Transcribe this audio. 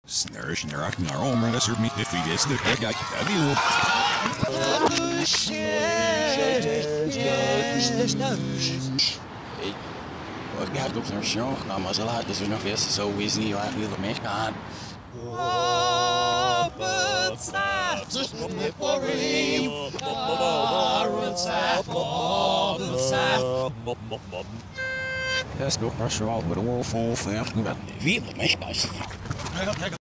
Snurrish and rock and our own run serve me if we get the guy. Wat gaat op zo'n show? Nou, maar zo laat is er nog eens zo is niet waar we mee gaan. Ja, is toch maar zo oud met een wolf van wie mee